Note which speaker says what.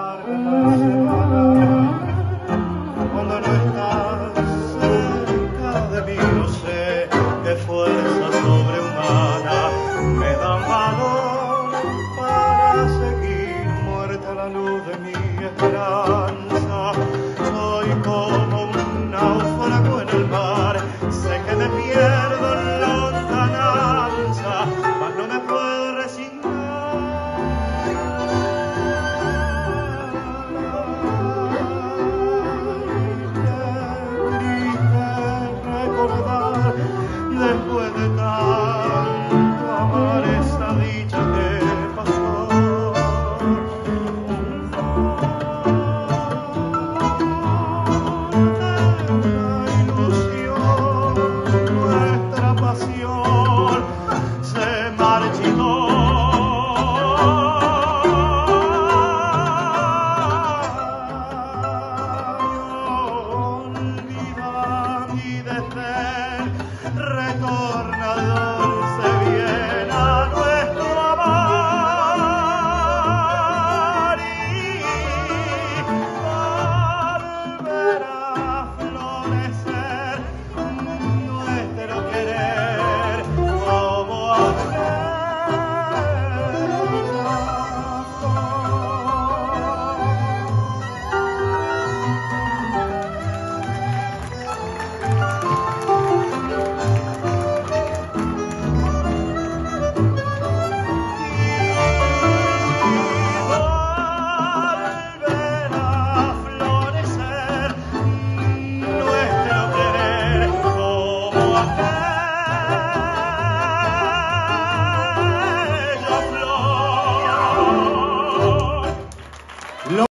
Speaker 1: larga semana, cuando no estás cerca de mí, no sé qué fuerza sobrehumana me dan valor para seguir muerta la luz de mi esperanza.